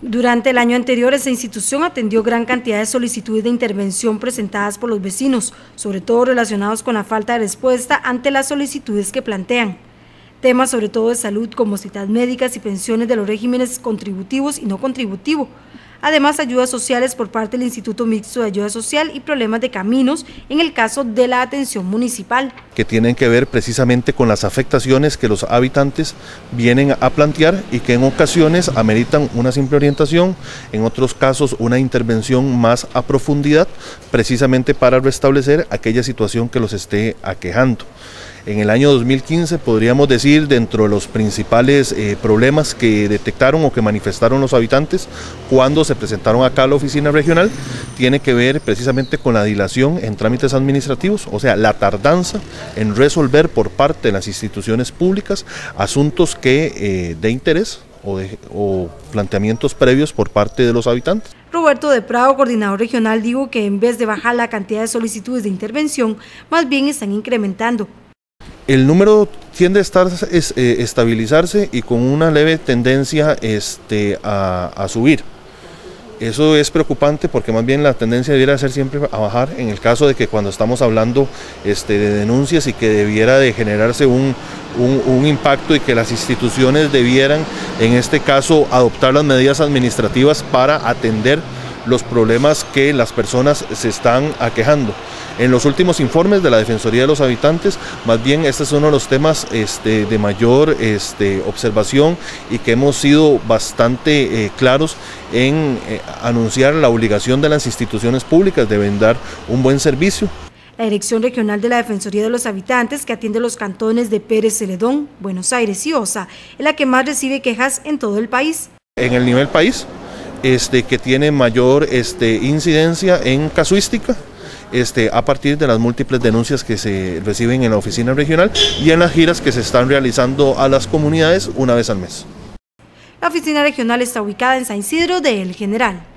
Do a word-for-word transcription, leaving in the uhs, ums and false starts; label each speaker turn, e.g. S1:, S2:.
S1: Durante el año anterior, esta institución atendió gran cantidad de solicitudes de intervención presentadas por los vecinos, sobre todo relacionados con la falta de respuesta ante las solicitudes que plantean. Temas sobre todo de salud como citas médicas y pensiones de los regímenes contributivos y no contributivo. Además, ayudas sociales por parte del Instituto Mixto de Ayuda Social y problemas de caminos en el caso de la atención municipal.
S2: Que tienen que ver precisamente con las afectaciones que los habitantes vienen a plantear y que en ocasiones ameritan una simple orientación, en otros casos una intervención más a profundidad, precisamente para restablecer aquella situación que los esté aquejando. En el año dos mil quince podríamos decir, dentro de los principales eh, problemas que detectaron o que manifestaron los habitantes cuando se presentaron acá a la oficina regional, tiene que ver precisamente con la dilación en trámites administrativos, o sea, la tardanza en resolver por parte de las instituciones públicas asuntos que eh, de interés o, de, o planteamientos previos por parte de los habitantes.
S1: Roberto de Prado, coordinador regional, dijo que en vez de bajar la cantidad de solicitudes de intervención, más bien están incrementando.
S2: El número tiende a estar, es, eh, estabilizarse y con una leve tendencia este, a, a subir. Eso es preocupante porque más bien la tendencia debiera ser siempre a bajar en el caso de que cuando estamos hablando este, de denuncias y que debiera de generarse un, un, un impacto y que las instituciones debieran en este caso adoptar las medidas administrativas para atender los problemas que las personas se están aquejando. En los últimos informes de la Defensoría de los Habitantes, más bien este es uno de los temas este, de mayor este, observación y que hemos sido bastante eh, claros en eh, anunciar la obligación de las instituciones públicas de brindar un buen servicio.
S1: La Dirección Regional de la Defensoría de los Habitantes, que atiende los cantones de Pérez Celedón, Buenos Aires y Osa, es la que más recibe quejas en todo el país.
S2: En el nivel país, este, que tiene mayor este, incidencia en casuística, Este, a partir de las múltiples denuncias que se reciben en la oficina regional y en las giras que se están realizando a las comunidades una vez al mes.
S1: La oficina regional está ubicada en San Isidro de El General.